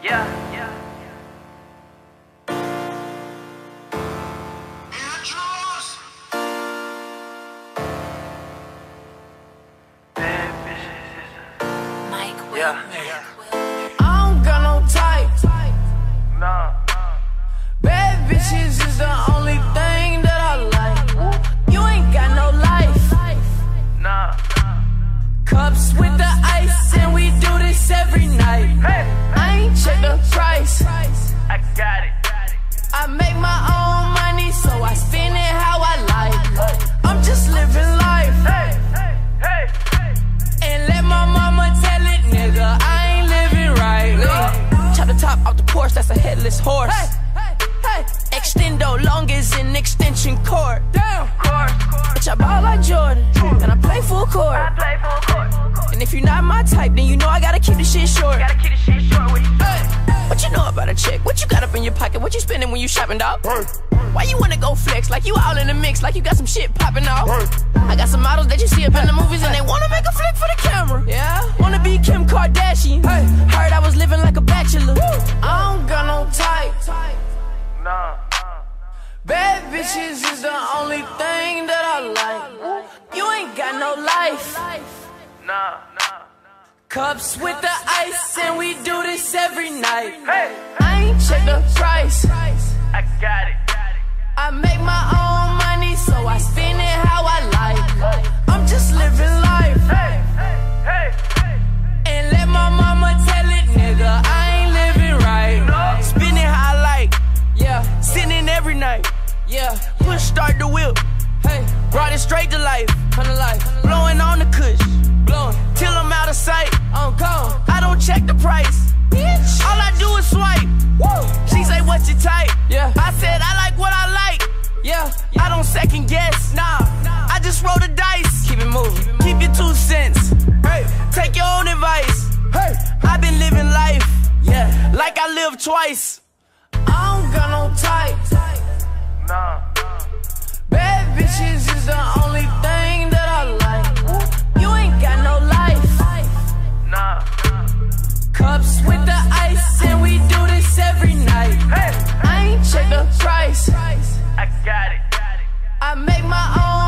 I don't got no type. Bad bitches is the only thing that I like. You ain't got no life. Cups with the ice and we do this every night. I ain't check the price. I got it. I make my own money, so I spend it how I like. I'm just living life. And let my mama tell it, nigga, I ain't living right. Chop the top off the Porsche, that's a headless horse. Extendo long as an extension cord. Bitch, I ball like Jordan, and I play full court. And if you're not my type, then you know I gotta keep the shit short. What you know about a chick? What you got up in your pocket? What you spending when you shopping, dog? Why you wanna go flex? Like you all in the mix, like you got some shit popping off. I got some models that you see up in the movies and they wanna make a flick for the camera. Yeah, wanna be Kim Kardashian. Heard I was living like a bachelor. I don't got no type. Bad bitches is the only thing that I like. You ain't got no life. Cups with the ice and we do this every night. I ain't check the price. I got it. I make my own money, so I spend it how I like. I'm just living life. And let my mama tell it, nigga, I ain't living right. Spend it how I like. Yeah, sitting every night. Yeah, push start the whip. Hey, brought it straight to life. Blowing on the kush. Blowing till I'm out of sight. I'm gone. I don't check the price. Bitch. All I do is swipe. Woo. She say, what's your type? Yeah. I said, I like what I like. Yeah. I don't second guess. Nah. I just roll the dice. Keep it moving. Keep your 2 cents. Hey. Take your own advice. Hey. I've been living life. Yeah. Like I live twice. I don't got no type. Bad bitches is the only thing that I like. You ain't got no life. Cups with the ice and we do this every night. I ain't check the price. I got it. I make my own